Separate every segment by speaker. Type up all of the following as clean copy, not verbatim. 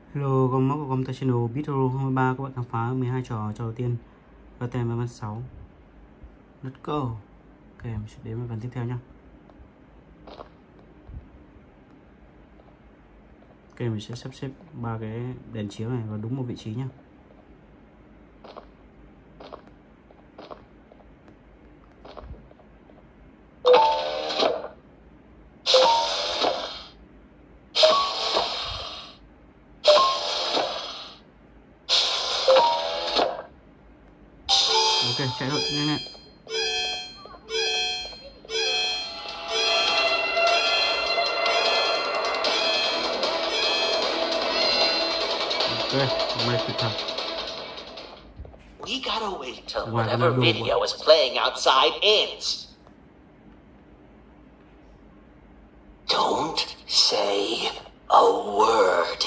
Speaker 1: Hello, con móc của con channel Bithero 23, các bạn khám phá 12 trò đầu tiên và tem và văn 6. Let's go. Ok, mình sẽ đến với phần tiếp theo nhé. Ok, mình sẽ sắp xếp ba cái đèn chiếu này vào đúng một vị trí nhé. Ok, chạy thôi, nhanh nhanh. Ok, hôm nay kịp thời.
Speaker 2: We gotta wait till whatever video is playing outside ends. Don't say a word.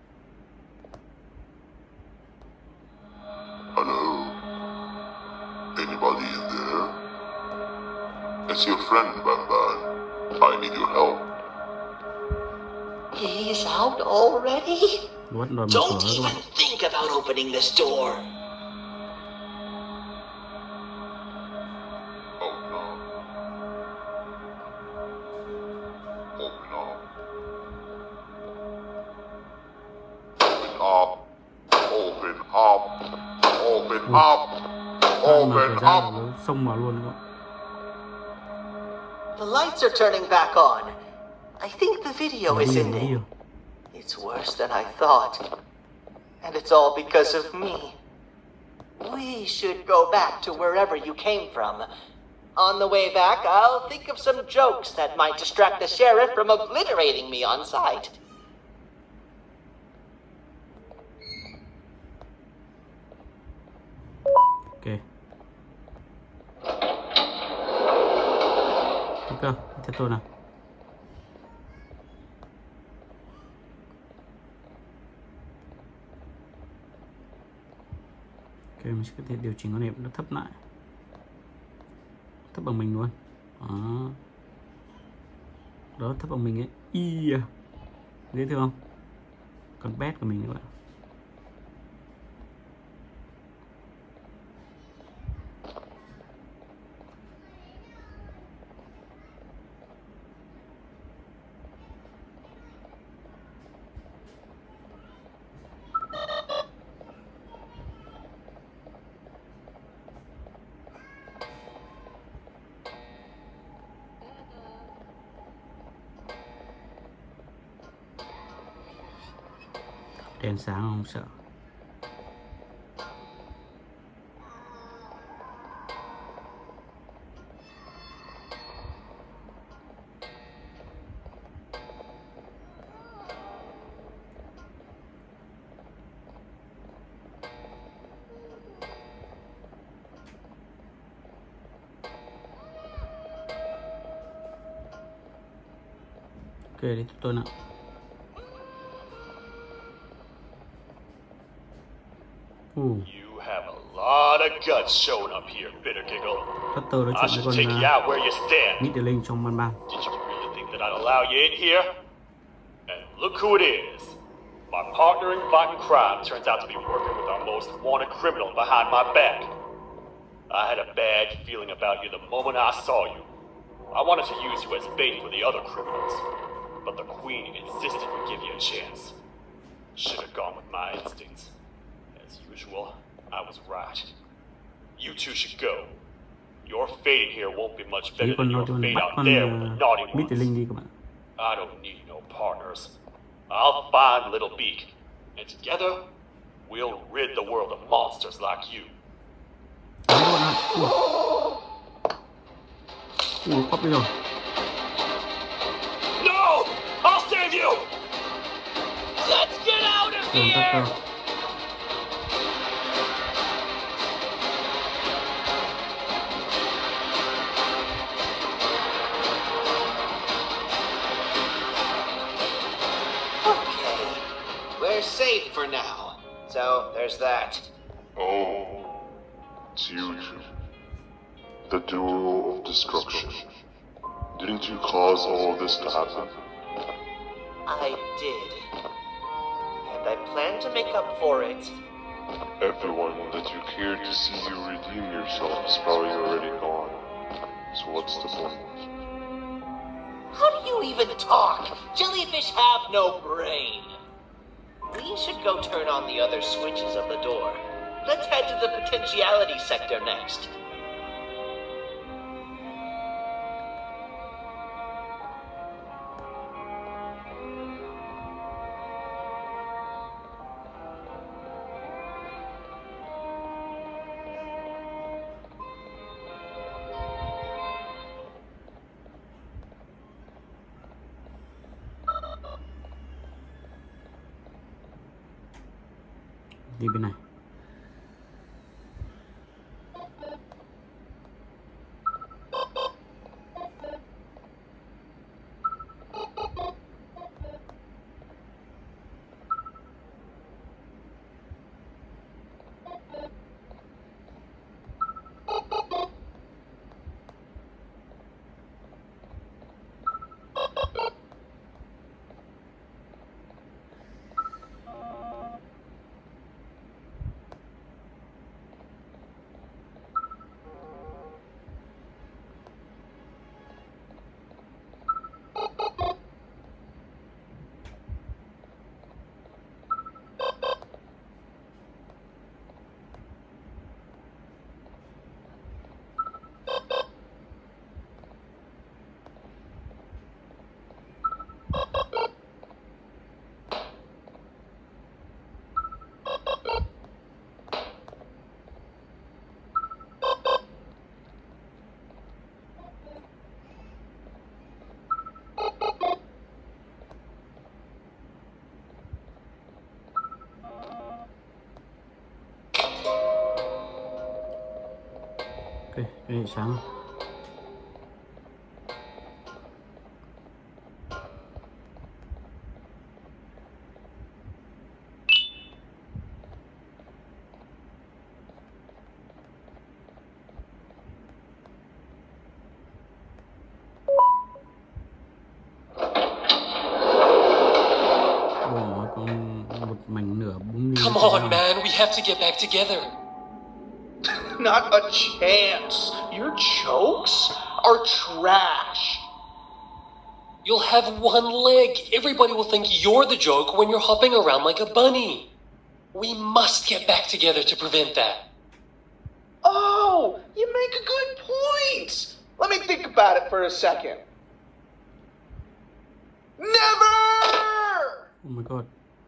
Speaker 3: Hello? Anybody in there? It's your friend, Banban. I need your help.
Speaker 2: He's out already? Don't even think about opening this door.
Speaker 3: Oh no. Open up. Open up. Open up. Open up.
Speaker 1: Xông vào luôn các bạn.
Speaker 2: The lights are turning back on. I think the video is ending. It's worse than I thought. And it's all because of me. We should go back to wherever you came from. On the way back, I'll think of some jokes that might distract the sheriff from obliterating me on sight.
Speaker 1: Ok. Ok, tiếp tục nào. Ok, mình sẽ có thể điều chỉnh con này nó thấp lại, thấp bằng mình luôn. Đó, thấp bằng mình ấy. Dễ thương không? Con pet của mình các bạn. Đèn sáng không sợ. Ok, đi tiếp tôi nào.
Speaker 4: You have a lot of guts showing up here, Bittergiggle. I should take you out where you stand.
Speaker 1: Did you
Speaker 4: really think that I'd allow you in here? And look who it is. My partner in fighting crime turns out to be working with our most wanted criminal behind my back. I had a bad feeling about you the moment I saw you. I wanted to use you as bait for the other criminals, but the Queen insisted we give you a chance. Should have gone with my instincts. As usual, I was right. You two should go. Your fate in here won't be much better than your fate out there with the naughty ones. I don't need no partners. I'll find Little Beak, and together, we'll rid the world of monsters like you. No! I'll save you! Let's get out of here!
Speaker 2: We're safe for now, so there's that.
Speaker 3: Oh, it's you two. The duo of destruction. Didn't you cause all this to happen?
Speaker 2: I did. And I plan to make up for it.
Speaker 3: Everyone that you cared to see you redeem yourself is probably already gone. So what's the point?
Speaker 2: How do you even talk? Jellyfish have no brain. We should go turn on the other switches of the door. Let's head to the potentiality sector next.
Speaker 1: Đi bên này. Ok, cái này sáng.
Speaker 5: Come on, man, we have to get back together.
Speaker 6: Not a chance. Your jokes are trash.
Speaker 5: You'll have one leg. Everybody will think you're the joke when you're hopping around like a bunny. We must get back together to prevent that.
Speaker 6: Oh, you make a good point. Let me think about it for a second. Never!
Speaker 1: Oh my god.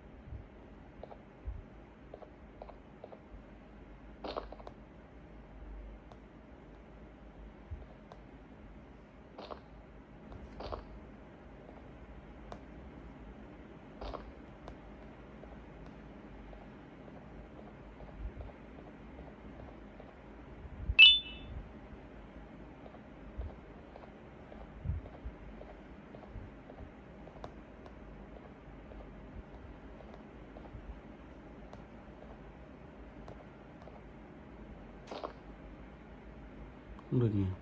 Speaker 1: Không được nhỉ?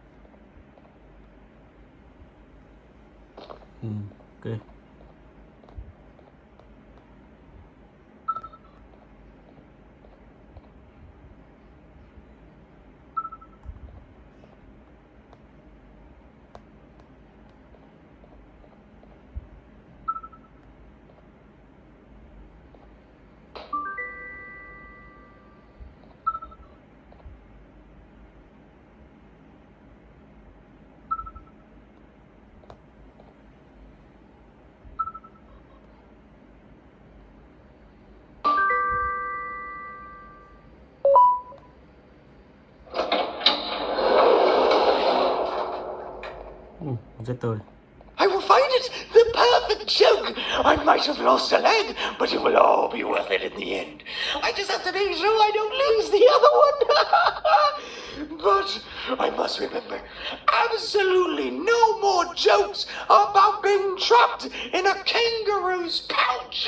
Speaker 1: Ok.
Speaker 2: I will find it! The perfect joke! I might have lost a leg, but it will all be worth it in the end. I just have to make sure I don't lose the other one. But I must remember, absolutely no more jokes about being trapped in a kangaroo's pouch.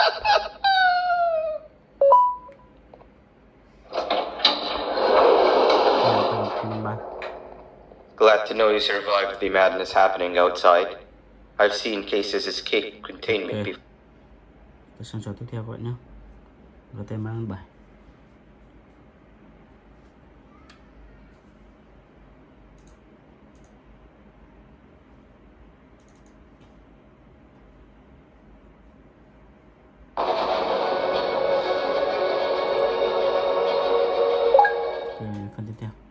Speaker 7: Glad to know you survived the madness happening outside. I've seen cases escape containment before.
Speaker 1: Để sang trò tiếp theo các bạn nhé. GT mang 7. Phần tiếp theo.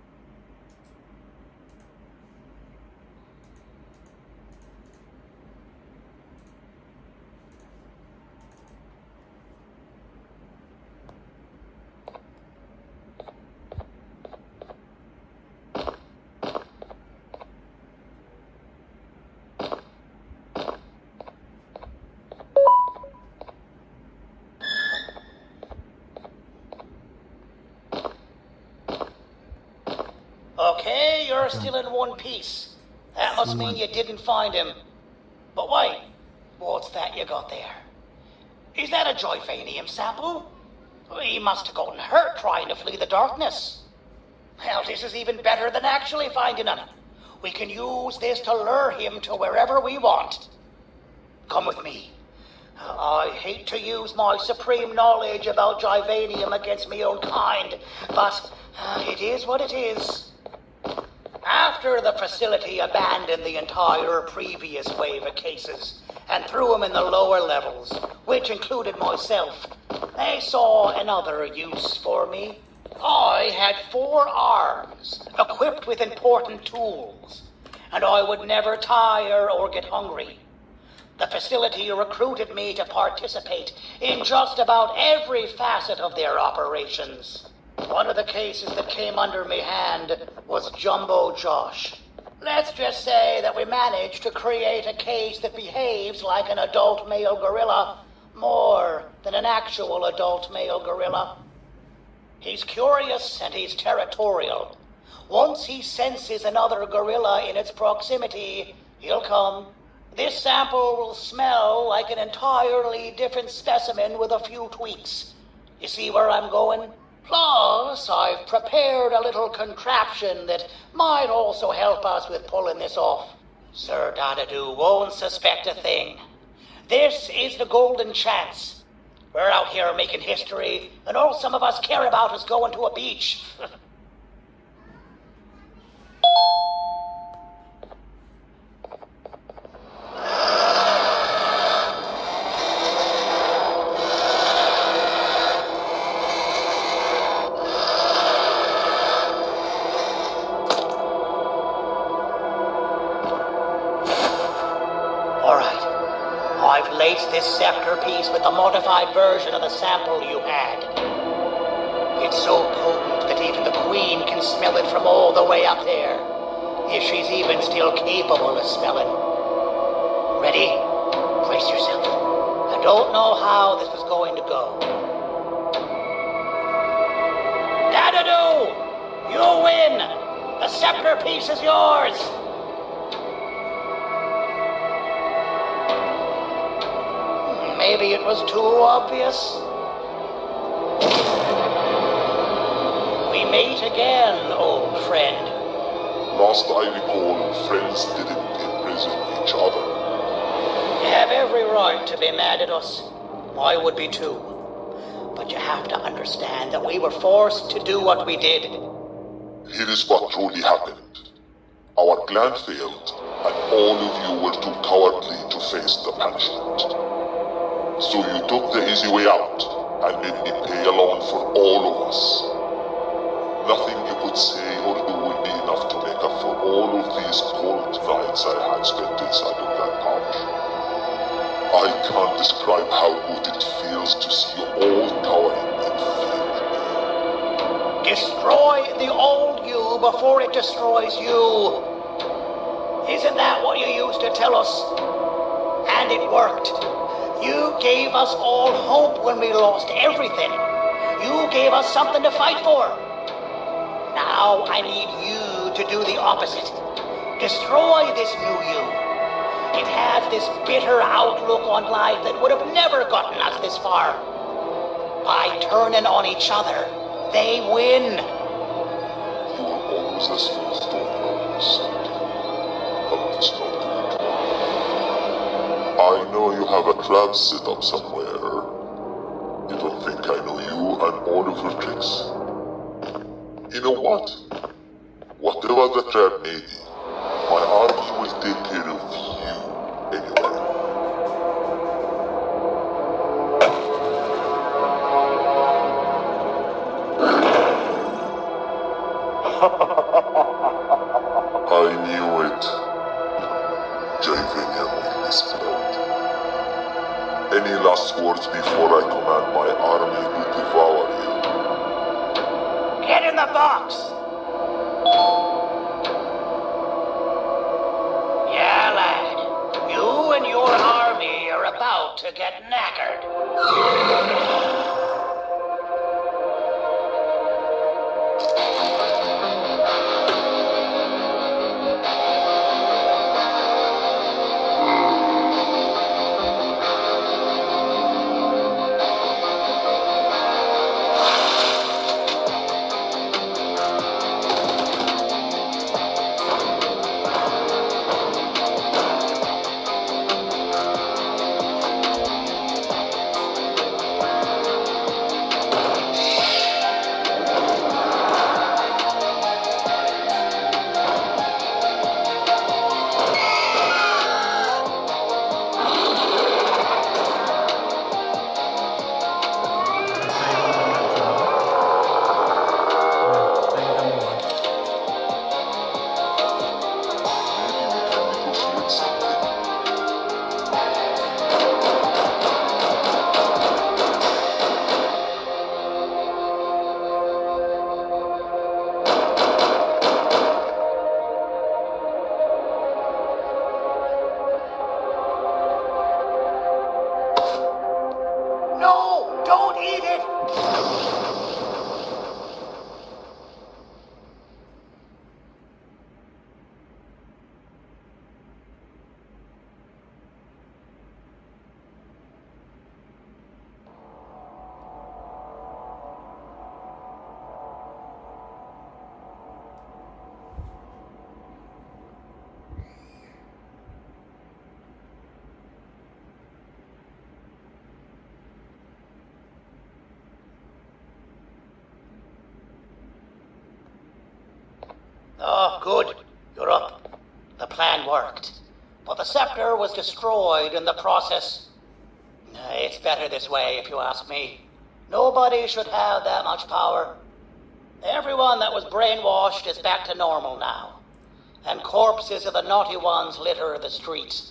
Speaker 8: Okay, you're still in one piece. That must mean you didn't find him. But wait, what's that you got there? Is that a Joyvanium sample? He must have gotten hurt trying to flee the darkness. Well, this is even better than actually finding him. We can use this to lure him to wherever we want. Come with me. I hate to use my supreme knowledge about Joyvanium against my own kind, but it is what it is. After the facility abandoned the entire previous wave of cases and threw them in the lower levels, which included myself, they saw another use for me. I had 4 arms, equipped with important tools, and I would never tire or get hungry. The facility recruited me to participate in just about every facet of their operations. One of the cases that came under my hand was Jumbo Josh. Let's just say that we managed to create a case that behaves like an adult male gorilla, more than an actual adult male gorilla. He's curious and he's territorial. Once he senses another gorilla in its proximity, he'll come. This sample will smell like an entirely different specimen with a few tweaks. You see where I'm going? Plus, I've prepared a little contraption that might also help us with pulling this off. Sir Dadadoo won't suspect a thing. This is the golden chance. We're out here making history, and all some of us care about is going to a beach. This scepter piece with the modified version of the sample you had. It's so potent that even the Queen can smell it from all the way up there, if she's even still capable of smelling. Ready? Brace yourself. I don't know how this is going to go. Dadadoo! You win! The scepter piece is yours! Maybe it was too obvious. We meet again, old friend.
Speaker 3: Last I recall, friends didn't imprison each other.
Speaker 8: You have every right to be mad at us. I would be too. But you have to understand that we were forced to do what we did.
Speaker 3: Here is what truly happened. Our plan failed, and all of you were too cowardly to face the punishment. So you took the easy way out, and made me pay alone for all of us. Nothing you could say or do will be enough to make up for all of these cold nights I had spent inside of that pouch. I can't describe how good it feels to see you all towering in fear.
Speaker 8: Destroy the old you before it destroys you. Isn't that what you used to tell us? And it worked. You gave us all hope when we lost everything. You gave us something to fight for. Now I need you to do the opposite. Destroy this new you. It has this bitter outlook on life that would have never gotten us this far. By turning on each other, they win.
Speaker 3: You were always a smooth talker, Sandy. But it's not good. I know you have a trap set up somewhere. You don't think I know you and all of your tricks? You know what? Whatever the trap may be, my army will take care of you anyway. I knew it. Javenia will explode. Any last words before I command my army to devour you?
Speaker 8: Get in the box! Yeah, lad. You and your army are about to get knackered. No! Don't eat it! Oh, good. You're up. The plan worked. But the scepter was destroyed in the process. It's better this way, if you ask me. Nobody should have that much power. Everyone that was brainwashed is back to normal now. And corpses of the naughty ones litter the streets.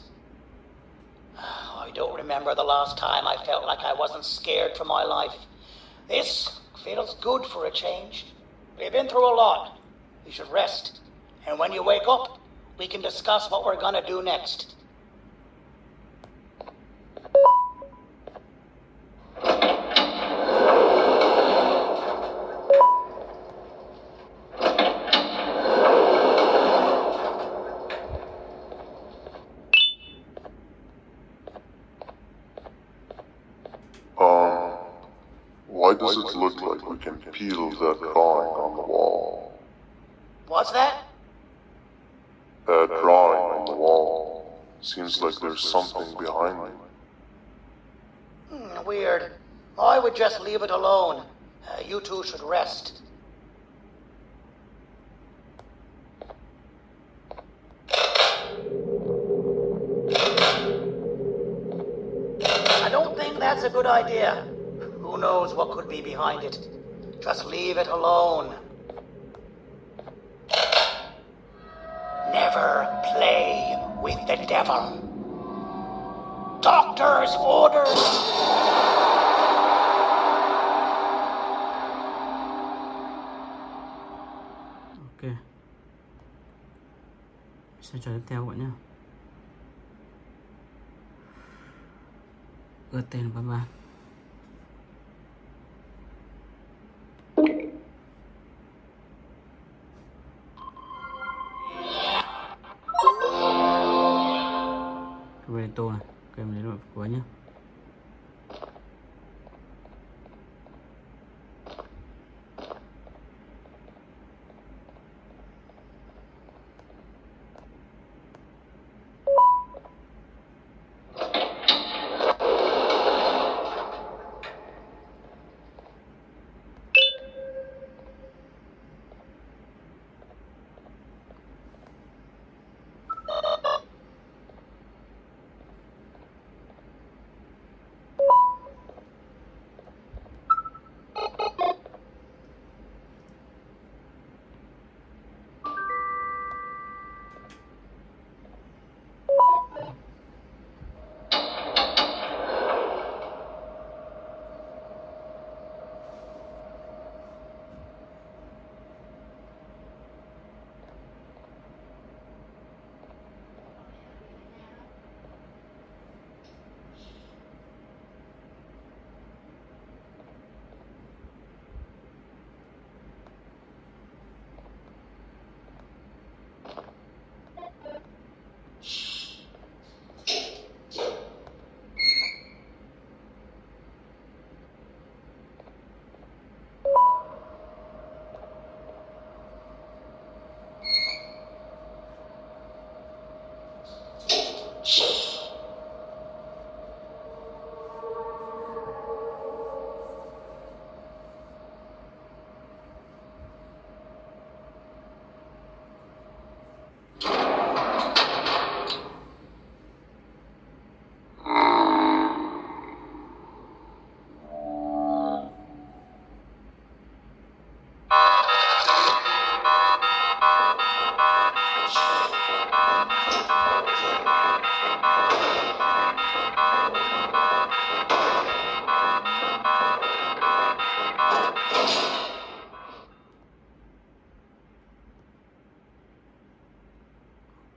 Speaker 8: I don't remember the last time I felt like I wasn't scared for my life. This feels good for a change. We've been through a lot. You should rest. And when you wake up, we can discuss what we're gonna do next.
Speaker 3: Why does it look like we can peel that drawing on the wall?
Speaker 8: What's that?
Speaker 3: That drawing on the wall. Seems like there's something behind it.
Speaker 8: Weird. I would just leave it alone. You two should rest. I don't think that's a good idea. Who knows what could be behind it? Just leave it alone. Never play with the devil. Doctor's orders.
Speaker 1: Ok. Sẽ chờ tiếp theo các bạn nhé. Gửi tên bye bye. Cái tô này, cái mình lấy cuối nhé.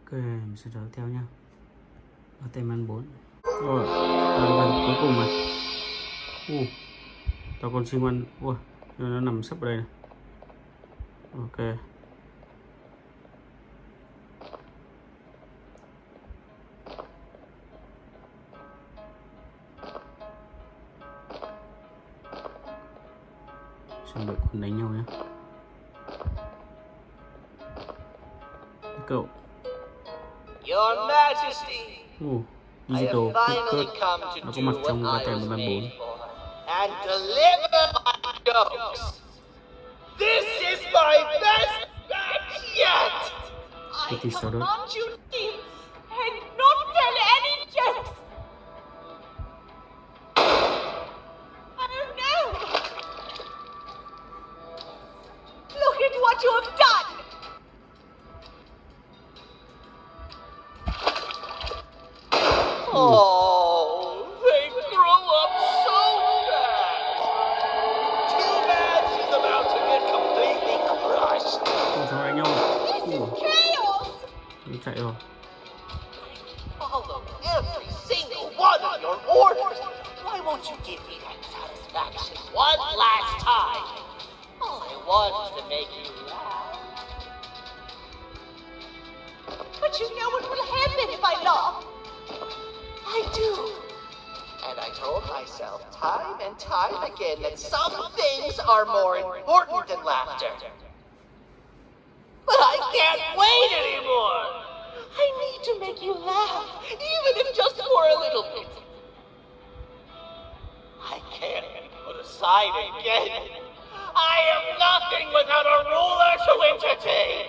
Speaker 1: Ok, mình sẽ trở theo nha. Ở tem ăn 4. Rồi, gần cuối cùng này. Tao còn xin ăn. Ui, nó nằm sắp ở đây này. Ok. Xem đội quân đánh nhau nhé. Cậu.
Speaker 2: Your Majesty, I
Speaker 1: Digital
Speaker 2: have finally
Speaker 1: Cut
Speaker 2: come to
Speaker 1: nó có
Speaker 2: do
Speaker 1: mặt
Speaker 2: what
Speaker 1: trong
Speaker 2: I
Speaker 1: ba
Speaker 2: was
Speaker 1: tem
Speaker 2: made
Speaker 1: 34.
Speaker 2: for and deliver my jokes. This is my best match yet.
Speaker 1: Cực kỳ xấu đó.
Speaker 9: you leave and not tell any jokes. Oh no! Look at what you have done!
Speaker 2: Oh, they grow up so fast. Too bad she's about to get completely crushed.
Speaker 1: Sao đánh nhau?
Speaker 9: Chaos!
Speaker 1: Nó chạy rồi.
Speaker 2: Follow every single one of your orders. Why won't you give me that satisfaction one last time? All I want is to make you laugh.
Speaker 9: But you know what will happen if I laugh.
Speaker 2: I do. And I told myself time and time again that some things are more important than laughter. But I can't wait anymore. I need to make you laugh, even if just for a little bit. I can't be put aside again. I am nothing without a ruler to entertain.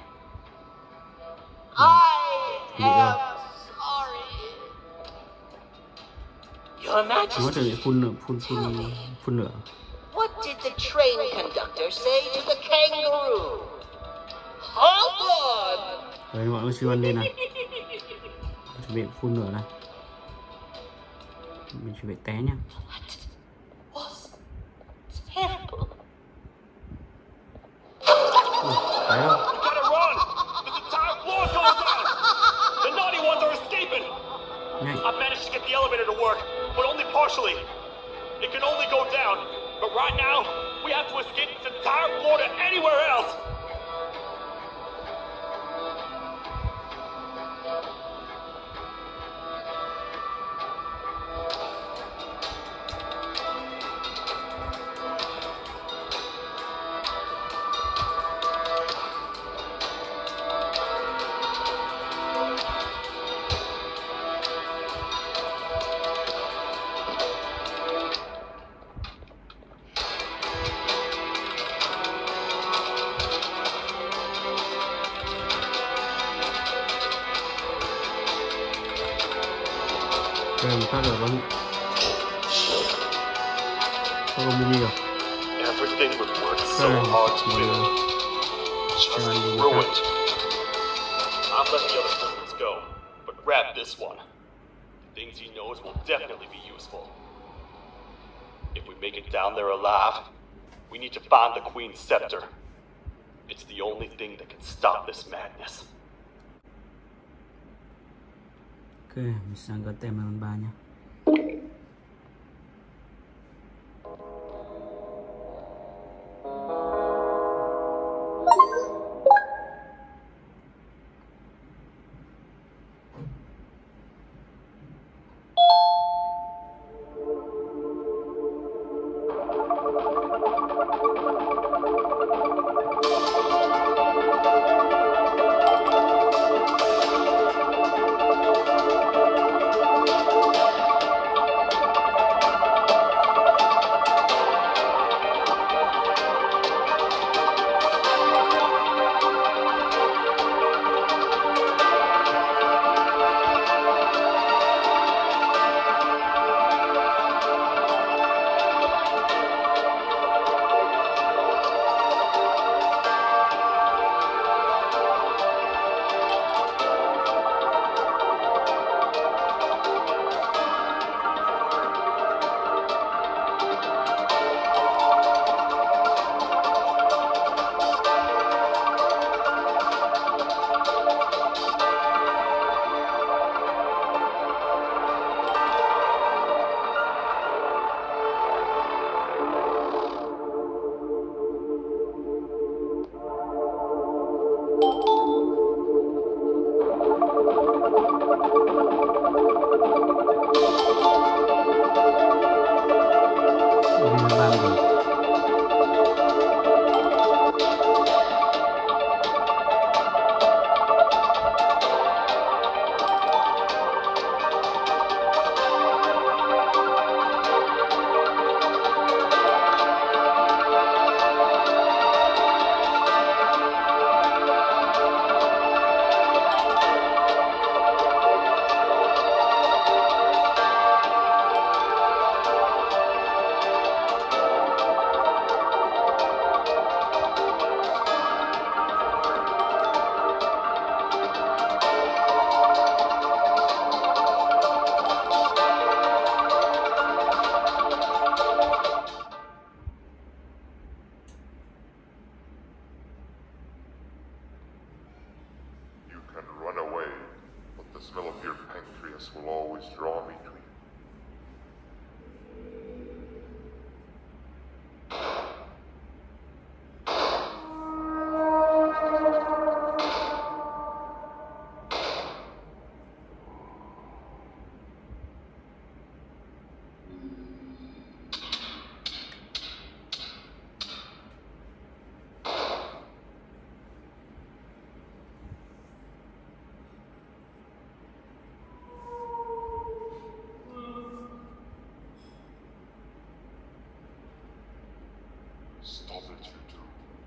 Speaker 2: I am sorry. Your
Speaker 1: Nó
Speaker 2: Majesty,
Speaker 1: trở lại phun lửa.
Speaker 2: what did the train conductor say to the kangaroo? Hold on!
Speaker 1: Đấy, mọi người siêu ăn lên này. Chuẩn bị phun lửa này. Mình chuẩn bị té nha.
Speaker 2: Was terrible.
Speaker 1: Té đâu?
Speaker 4: We gotta run! This entire floor's going down! The naughty ones are escaping!
Speaker 1: Nhanh.
Speaker 4: I managed to get the elevator to work, but only partially. It can only go down, but right now, we have to escape this entire floor to anywhere else!
Speaker 1: Rồi, một phát rồi bắn. Có mini rồi.
Speaker 4: Everything we've worked so hard to build. Just ruined. I've let the other servants go, but grab this one. The things he knows will definitely be useful. If we make it down there alive, we need to find the Queen's scepter. It's the only thing that can stop this madness.
Speaker 1: Ok, mình sang cái tem level 3 nha.
Speaker 3: Will always draw me to you. Stop it, you two.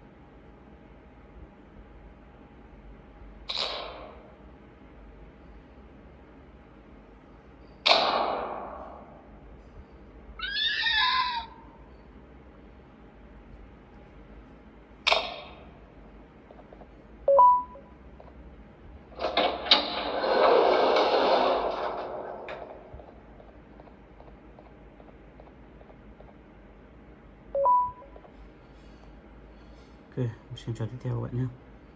Speaker 1: Ok, xem trò tiếp theo các bạn nhé.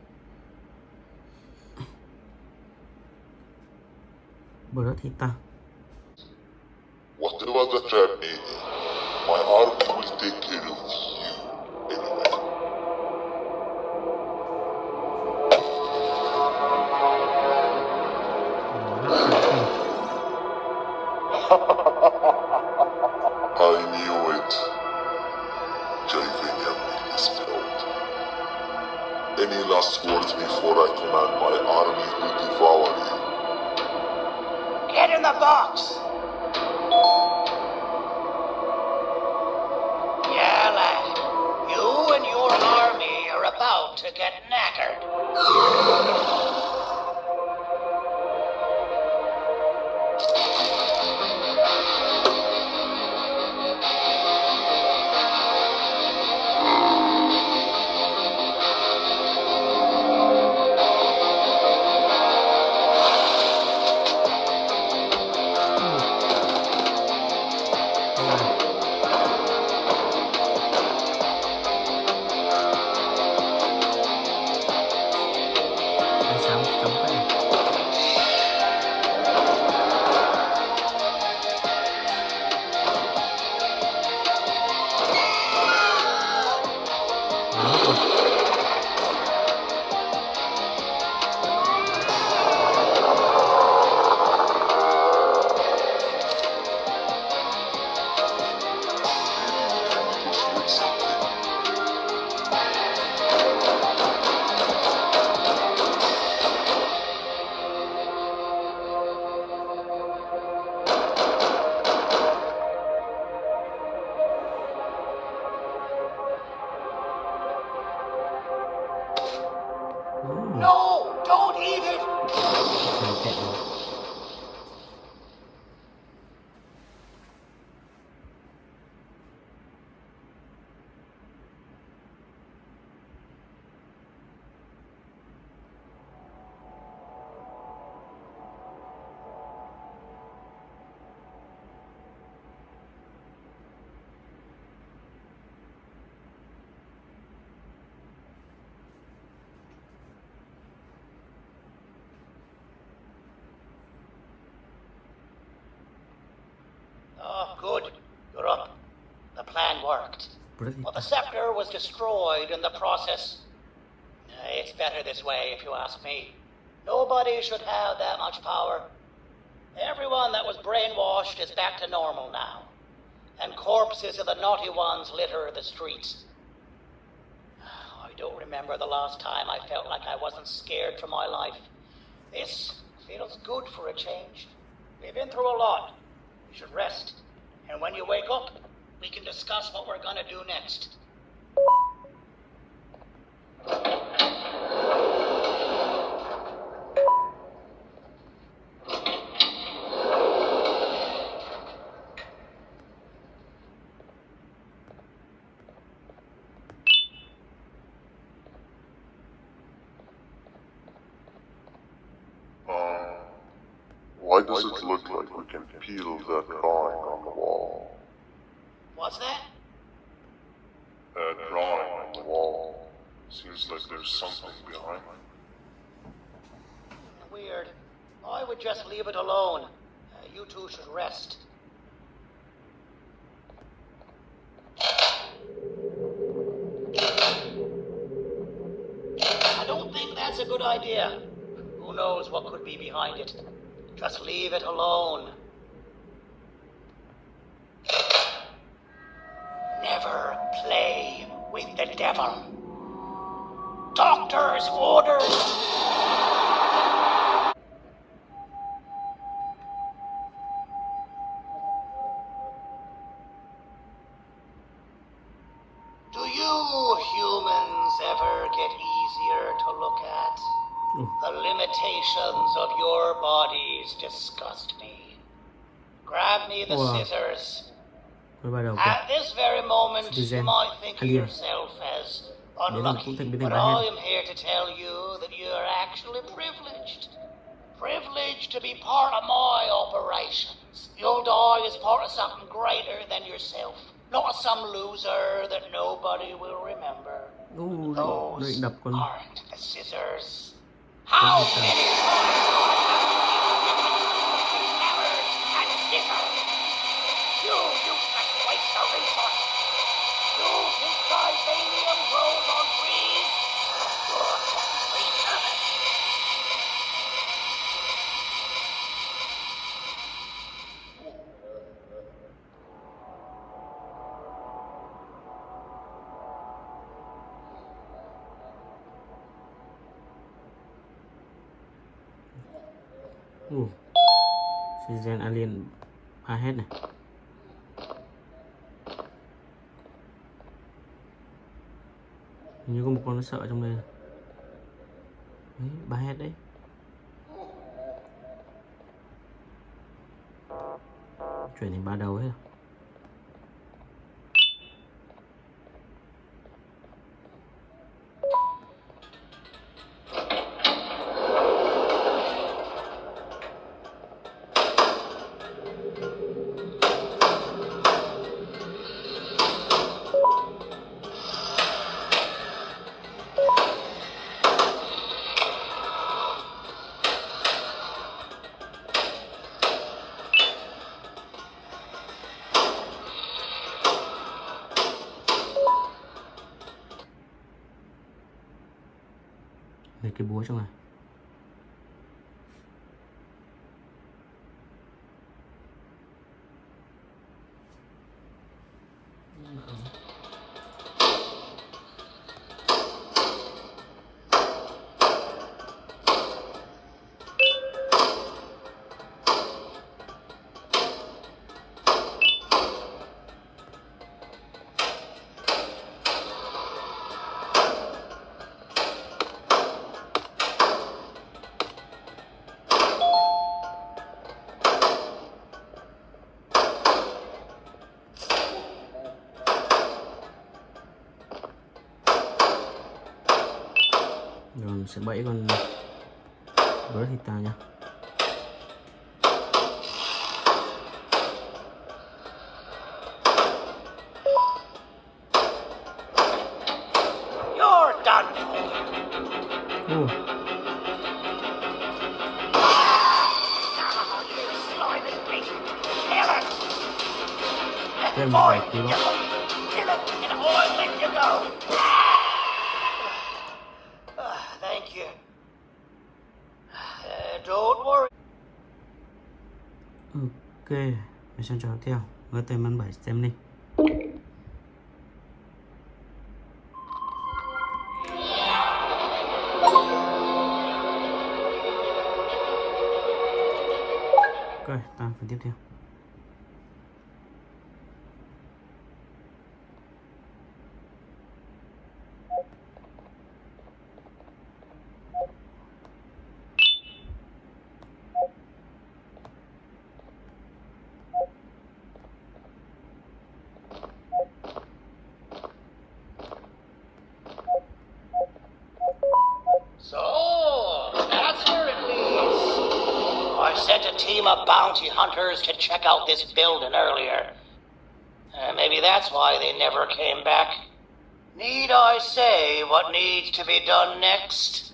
Speaker 1: Blood Hitter.
Speaker 3: Whatever the tribe may be, my army will take care of you anyway. I knew it. Javenia made this build. Any last words before I command my army to devour you?
Speaker 8: Get in the box! Yeah, lad. You and your army are about to get knackered. No! Don't eat it! Oh, good. You're up. The plan worked. But the scepter was destroyed in the process. It's better this way, if you ask me. Nobody should have that much power. Everyone that was brainwashed is back to normal now. and corpses of the naughty ones litter the streets. I don't remember the last time I felt like I wasn't scared for my life. This feels good for a change. We've been through a lot. You should rest. And when you wake up, we can discuss what we're gonna do next.
Speaker 3: Why does it look like we can peel that drawing on the wall?
Speaker 8: What's that?
Speaker 3: That drawing on the wall. Seems like there's something behind it.
Speaker 8: Weird. I would just leave it alone. You two should rest. I don't think that's a good idea. Who knows what could be behind it? Just leave it alone. Never play with the devil. Doctor's orders! Do you humans ever get easier to look at? The limitations of your bodies disgust me. Grab me the scissors. At this very moment, you might think of yourself as unlucky, but I am here to tell you that you are actually privileged. Privileged to be part of my operations. You'll die as part of something greater than yourself, not as some loser that nobody will remember. Those aren't the scissors. How many times hammers and scissors? You useless waste of resources. You think Titanium grows on trees? You're simply nervous.
Speaker 1: Season Alien 3 hết này. Hình như có một con nó sợ trong đây. Đấy, 3 hết đấy. Chuyển thành 3 đầu hết. Lấy cái búa trong này. Rồi mình sẽ bẫy con vớ thịt tao nha.
Speaker 8: You're done.
Speaker 1: Thêm một vài kg.
Speaker 8: Thank you. Don't worry.
Speaker 1: Ok, mình sang trò tiếp theo. Với tem ăn 7 xem đi. Ok, ta phần tiếp theo.
Speaker 8: So, that's where it leads. I sent a team of bounty hunters to check out this building earlier. Maybe that's why they never came back. Need I say what needs to be done next?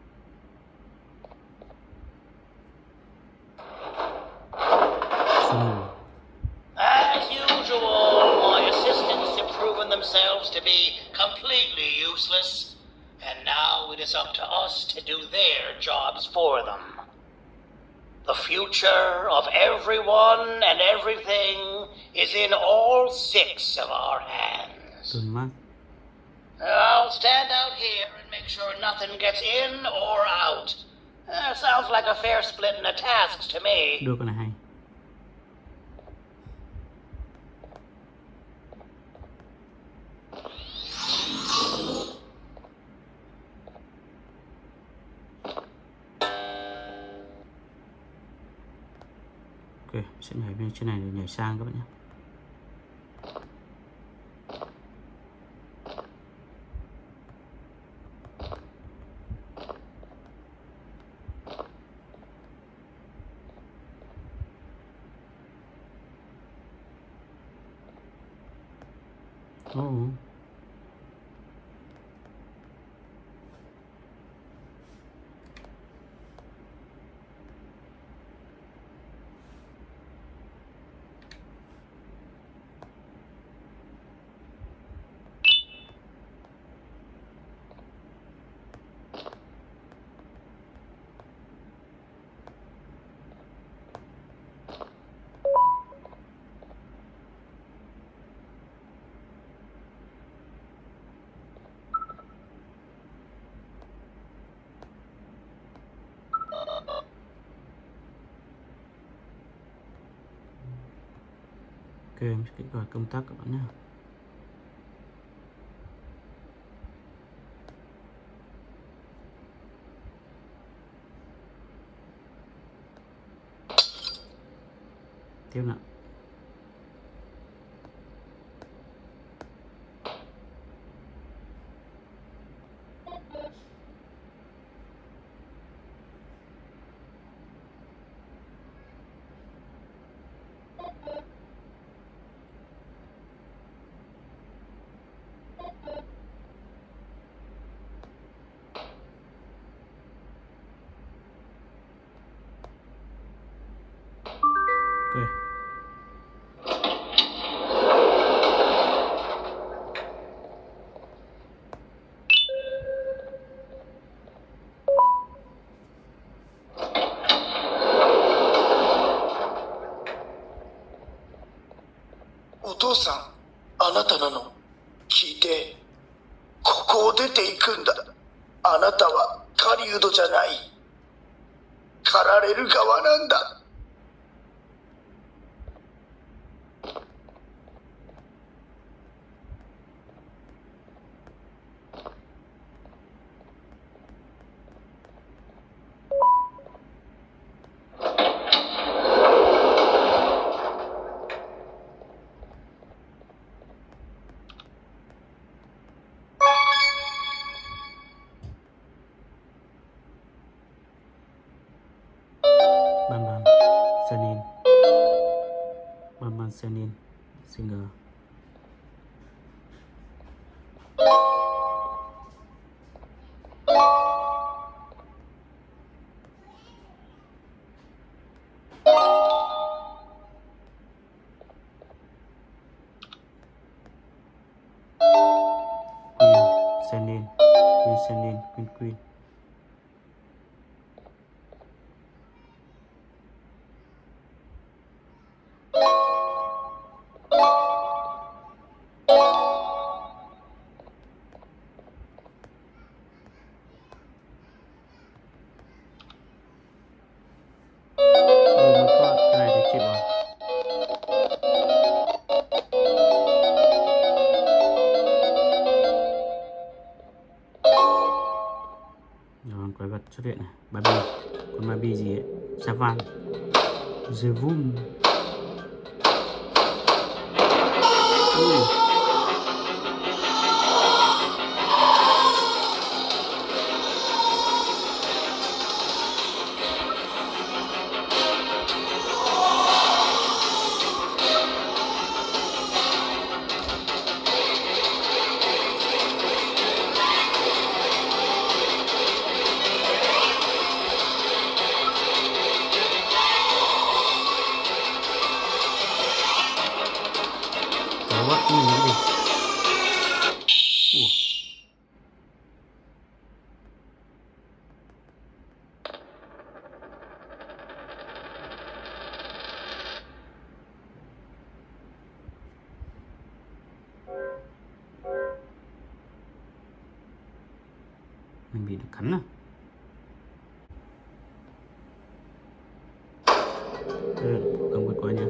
Speaker 8: As usual, my assistants have proven themselves to be completely useless. And now it is up to us to do their jobs for them. The future of everyone and everything is in all 6 of our hands. I'll stand out here and make sure nothing gets in or out. Sounds like a fair splitting of tasks to me.
Speaker 1: Được, cái này hay. Ok, sẽ nhảy bên trên này để nhảy sang các bạn nhé. Oh. Ok, em sẽ kích hoạt công tắc các bạn nhé. Tiếp nào. Ok.
Speaker 10: お父さん、あなたなの？聞いて、ここを出ていくんだ。あなたは狩人じゃない。狩られる側なんだ。
Speaker 1: Senin Singer. Senin, Queen. xuất hiện này, Barbie, con Barbie gì ấy, Savan, Zevum. Mình bị nó cắn à? Cầm vượt qua nha.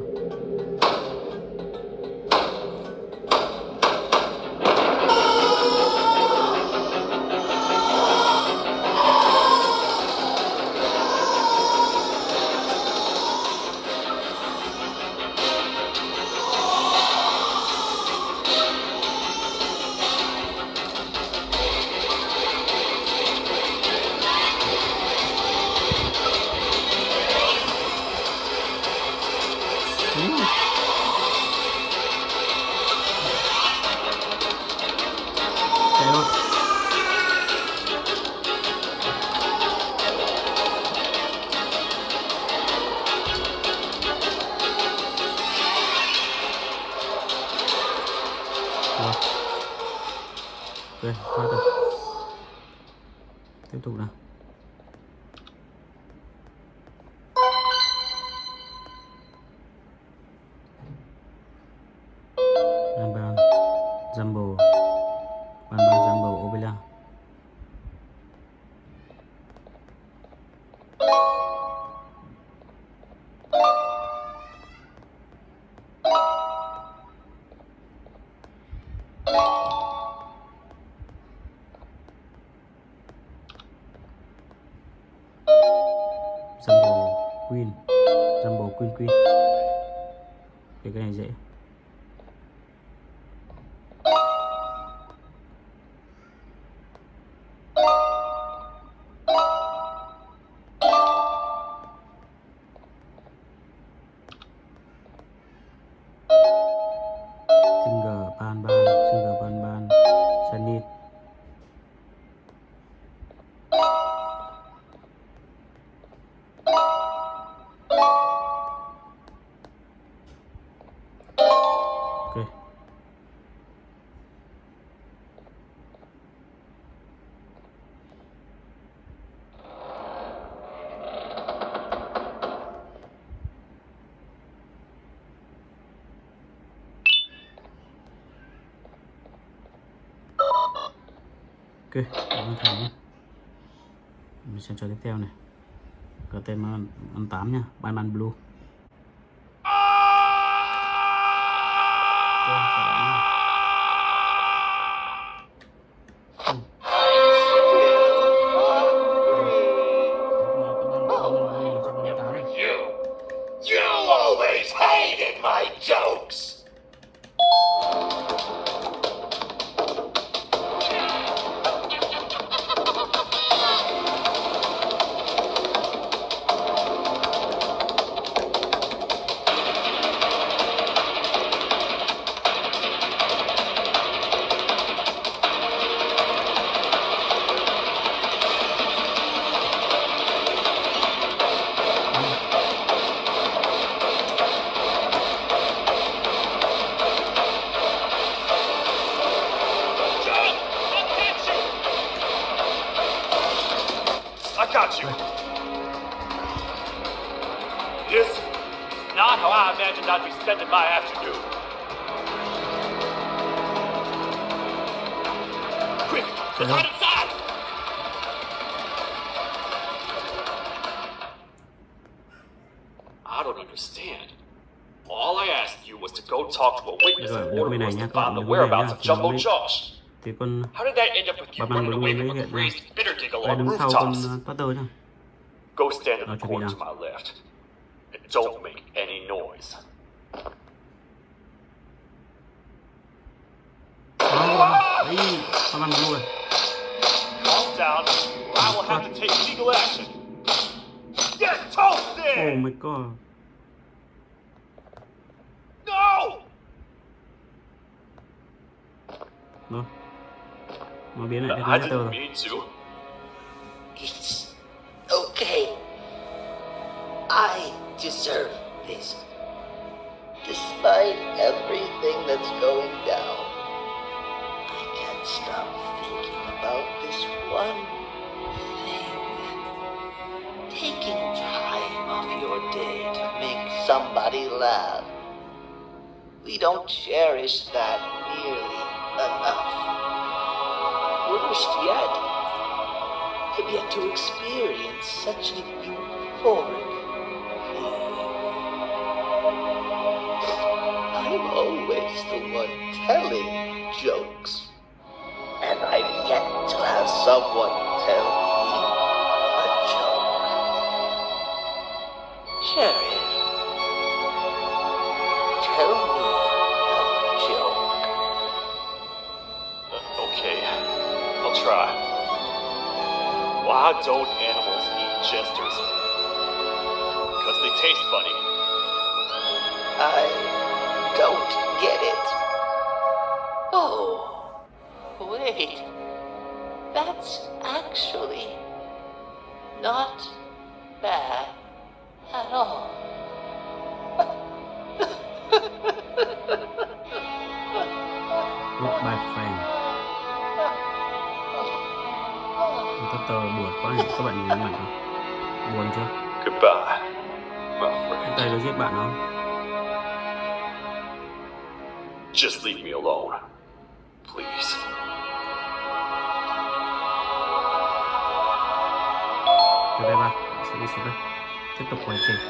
Speaker 1: Ok, thoát rồi. Tiếp tục nào. Banban Jumbo, Banban Jumbo Obila. Jumbo Queen. Cái này dễ. Singer Banban, Sanit. Ok. Ok, hoàn thành nhé. Mình sẽ cho tiếp theo này. Có tên ăn 8 nha, Banban Blue.
Speaker 10: You always hated my jokes.
Speaker 4: Got you. This is not how I imagined I'd be spending my afternoon. Quick, let's hide inside! I don't understand. All I asked you was to go talk to a witness in Waterworks to find the whereabouts of Jumbo Josh.
Speaker 1: thì con
Speaker 4: How did that end up with you
Speaker 1: Batman
Speaker 4: running away
Speaker 1: Blue
Speaker 4: from
Speaker 1: mới
Speaker 4: a
Speaker 1: hiện ra.
Speaker 4: crazed bitter digger
Speaker 1: Đây
Speaker 4: on
Speaker 1: đứng sau con
Speaker 4: rooftops?
Speaker 1: Potter nhá.
Speaker 4: Go stand in
Speaker 1: Rồi,
Speaker 4: the
Speaker 1: chuẩn bị
Speaker 4: corner
Speaker 1: nào.
Speaker 4: to my left. And don't make any noise.
Speaker 1: Đấy, Batman Blue rồi.
Speaker 4: Calm down. I will have to take legal action. Get toasted!
Speaker 1: Oh my god.
Speaker 4: No!
Speaker 1: Rồi. Nó biến lại
Speaker 4: I
Speaker 1: cái tờ
Speaker 4: didn't
Speaker 1: rồi.
Speaker 4: mean to.
Speaker 2: It's okay. I deserve this. Despite everything that's going down, I can't stop thinking about this one thing. Taking time off your day to make somebody laugh. We don't cherish that nearly enough. Worst yet, I've yet to experience such an euphoric feeling. I'm always the one telling jokes, and I've yet to have someone tell me a joke. Sheriff, tell me a joke.
Speaker 4: Okay, I'll try. Why don't animals eat jesters? Because they taste funny.
Speaker 2: I don't get it. Oh, wait. That's actually not bad at all.
Speaker 1: Look back fan. Potter buồn quá nhỉ, các bạn nhìn mặt không? Buồn chưa?
Speaker 4: Goodbye, my
Speaker 1: Cái
Speaker 4: friend.
Speaker 1: tay nó giết bạn không?
Speaker 4: Just leave me alone. Please.
Speaker 1: Từ đây ba, sẽ đi xuống đây. Tiếp tục quay trình.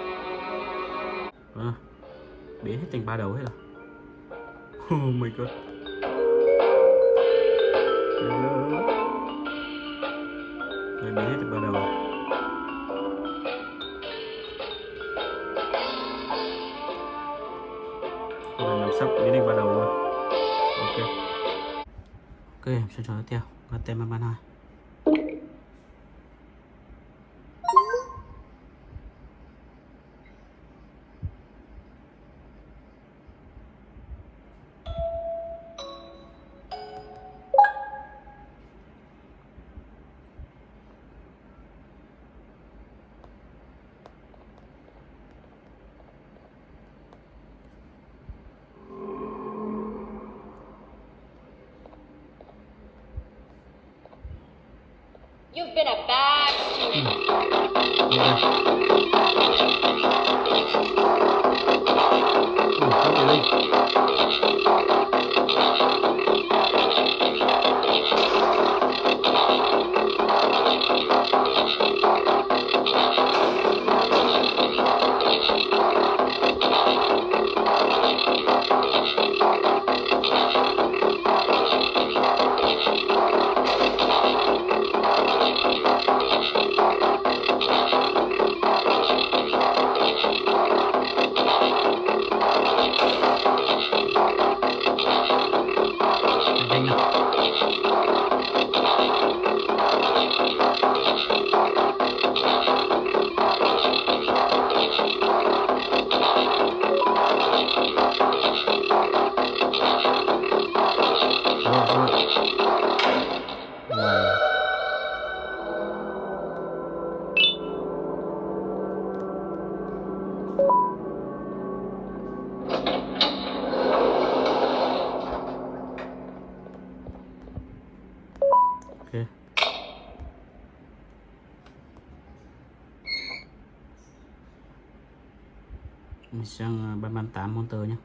Speaker 1: Biến hết thành ba đầu hết à? Oh my god. Hello. Rồi biến hết thành ba đầu. Con này sắp biến thành ba đầu luôn. Ok. Ok, sẽ cho tiếp theo. Và tem Batman 2.
Speaker 9: You've been a bad student. Mình sang Batman 8 Monster nhé.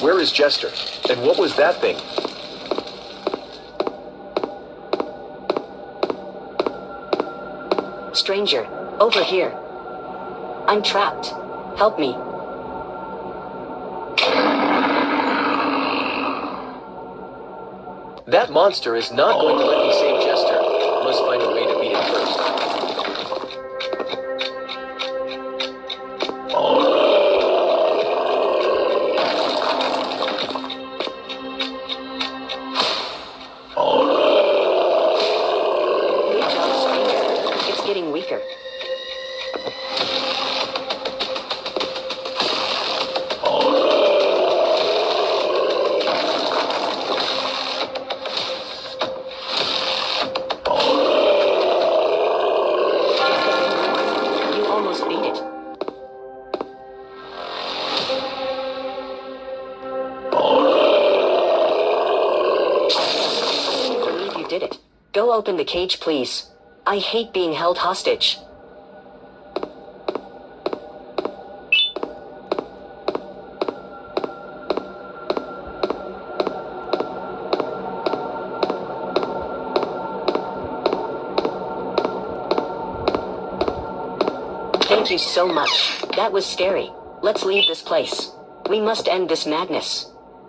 Speaker 11: Where is Jester? And what was that thing?
Speaker 12: Stranger, over here. I'm trapped. Help me.
Speaker 11: That monster is not going to let me save Jester. I must find a way to beat him first.
Speaker 12: Good job, Stranger. It's getting weaker. You almost beat it. I can't believe you did it. Go open the cage, please. I hate being held hostage. Thank you so much. That was scary. Let's leave this place. We must end this madness.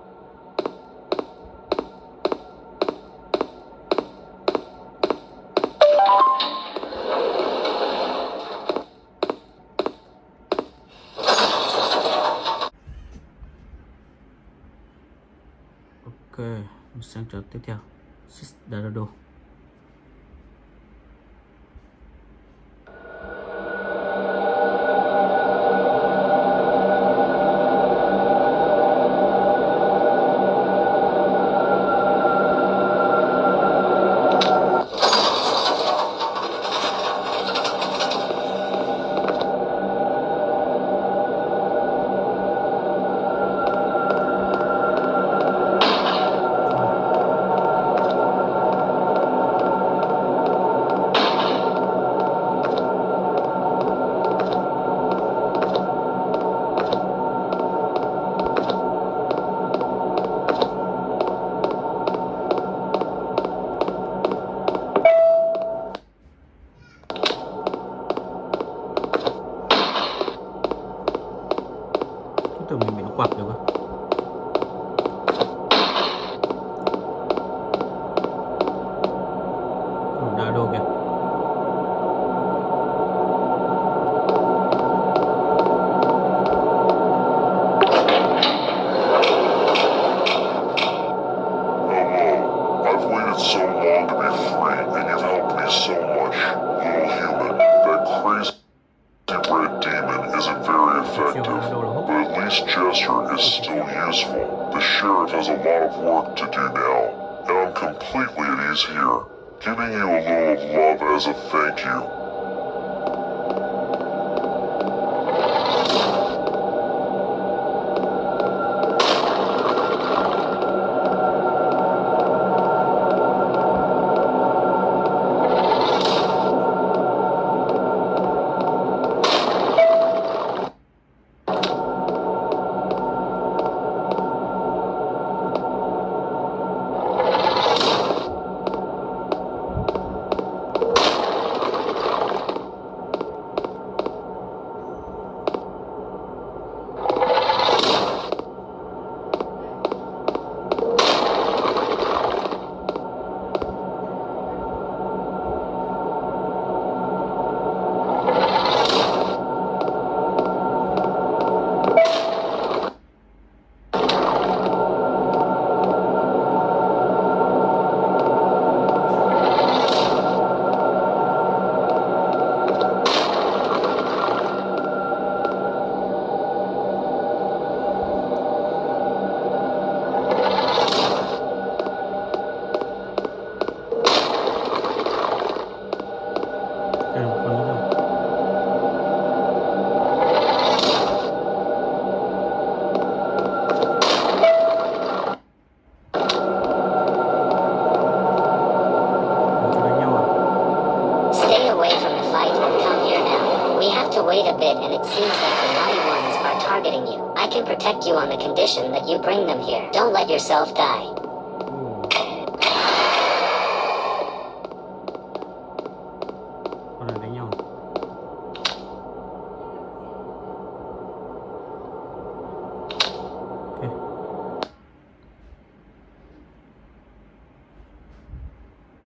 Speaker 1: Ok, mình sang trò tiếp theo. Cisdado. Tưởng mình bị nó quặp được cơ. Đá đồ kìa.
Speaker 3: I've waited so long to be free, and you've helped me so much, little human. That crazy red demon isn't very effective, but at least Jester is still useful. The sheriff has a lot of work to do now, and I'm completely at ease here, giving you a little love as a thank you.
Speaker 13: We have to wait a bit, and it seems like the naughty ones are targeting you. I can protect you on the condition that you bring them here. Don't let yourself die.